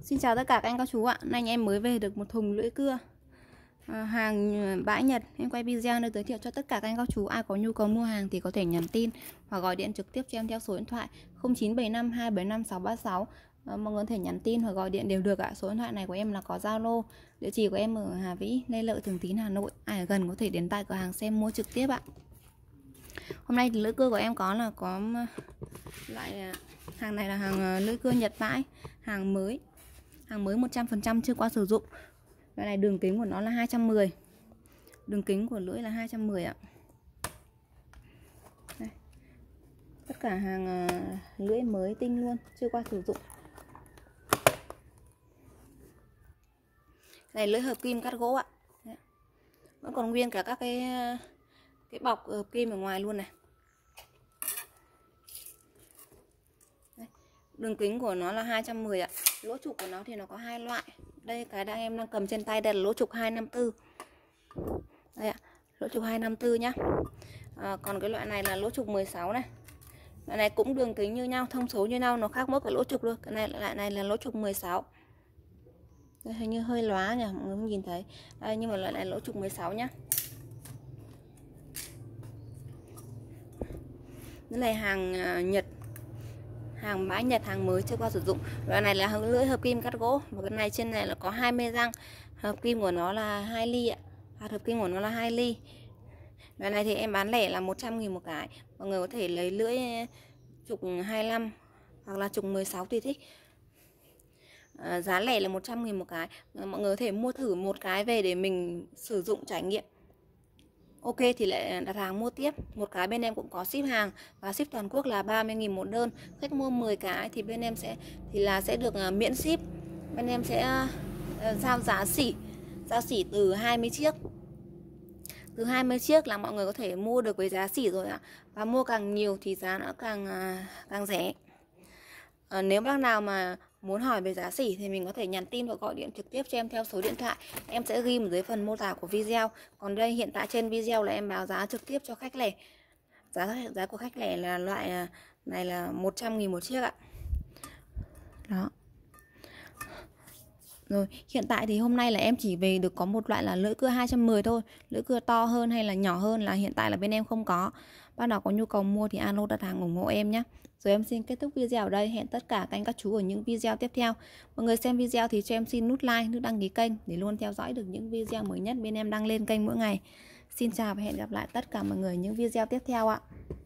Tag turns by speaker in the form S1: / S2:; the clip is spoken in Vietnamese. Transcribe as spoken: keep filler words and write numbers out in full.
S1: Xin chào tất cả các anh các chú ạ. Nay anh em mới về được một thùng lưỡi cưa à, hàng bãi Nhật. Em quay video để giới thiệu cho tất cả các anh các chú ai có nhu cầu mua hàng thì có thể nhắn tin hoặc gọi điện trực tiếp cho em theo số điện thoại không chín bảy năm hai bảy năm sáu ba sáu. à, Mọi người có thể nhắn tin hoặc gọi điện đều được ạ. Số điện thoại này của em là có Zalo. Địa chỉ của em ở Hà Vĩ, Lê Lợi, Thường Tín, Hà Nội. Ai ở gần có thể đến tại cửa hàng xem mua trực tiếp ạ. Hôm nay thì lưỡi cưa của em có là có loại hàng này là hàng lưỡi cưa Nhật bãi, hàng mới. Hàng mới một trăm phần trăm chưa qua sử dụng. Loại này đường kính của nó là hai trăm mười. Đường kính của lưỡi là hai trăm mười ạ. Đây. Tất cả hàng uh, lưỡi mới tinh luôn, chưa qua sử dụng. Này lưỡi hợp kim cắt gỗ ạ. Đấy. Vẫn còn nguyên cả các cái cái bọc hợp kim ở ngoài luôn này. Đây. Đường kính của nó là hai trăm mười ạ. Lỗ trục của nó thì nó có hai loại. Đây cái đang em đang cầm trên tay đây là lỗ trục hai năm tư. Đây ạ, lỗ trục hai năm tư nhá. À, còn cái loại này là lỗ trục mười sáu này. Loại này cũng đường kính như nhau, thông số như nhau, nó khác mỗi cái lỗ trục thôi. Cái này loại này là lỗ trục mười sáu. Đây, hình như hơi lóa nhỉ, mọi người không nhìn thấy. Đây, nhưng mà loại này lỗ trục mười sáu nhá. Cái này hàng uh, Nhật, hàng bãi Nhật, hàng mới chưa qua sử dụng. Loại này là lưỡi hợp kim cắt gỗ. Và cái này trên này là có hai mươi răng. Hợp kim của nó là hai ly ạ. Hạt hợp kim của nó là hai ly. Loại này thì em bán lẻ là một trăm nghìn một cái. Mọi người có thể lấy lưỡi trục hai mươi lăm hoặc là trục mười sáu tùy thích. à, Giá lẻ là một trăm nghìn một cái. Mọi người có thể mua thử một cái về để mình sử dụng trải nghiệm. Ok thì lại đặt hàng mua tiếp. Một cái bên em cũng có ship hàng và ship toàn quốc là ba mươi nghìn một đơn. Khách mua mười cái thì bên em sẽ thì là sẽ được uh, miễn ship. Bên em sẽ uh, giao giá sỉ, giao sỉ từ hai mươi chiếc. Từ hai mươi chiếc là mọi người có thể mua được với giá sỉ rồi ạ. Và mua càng nhiều thì giá nó càng uh, càng rẻ. À, nếu bác nào mà muốn hỏi về giá sỉ thì mình có thể nhắn tin và gọi điện trực tiếp cho em theo số điện thoại. Em sẽ ghi ở dưới phần mô tả của video. Còn đây hiện tại trên video là em báo giá trực tiếp cho khách lẻ. Giá giá của khách lẻ là loại này là một trăm nghìn một chiếc ạ. Đó. Rồi, hiện tại thì hôm nay là em chỉ về được có một loại là lưỡi cưa hai trăm mười thôi. Lưỡi cưa to hơn hay là nhỏ hơn là hiện tại là bên em không có. Bác nào có nhu cầu mua thì alo đặt hàng ủng hộ em nhé. Rồi em xin kết thúc video ở đây. Hẹn tất cả các anh các chú ở những video tiếp theo. Mọi người xem video thì cho em xin nút like, nút đăng ký kênh để luôn theo dõi được những video mới nhất bên em đăng lên kênh mỗi ngày. Xin chào và hẹn gặp lại tất cả mọi người những video tiếp theo ạ.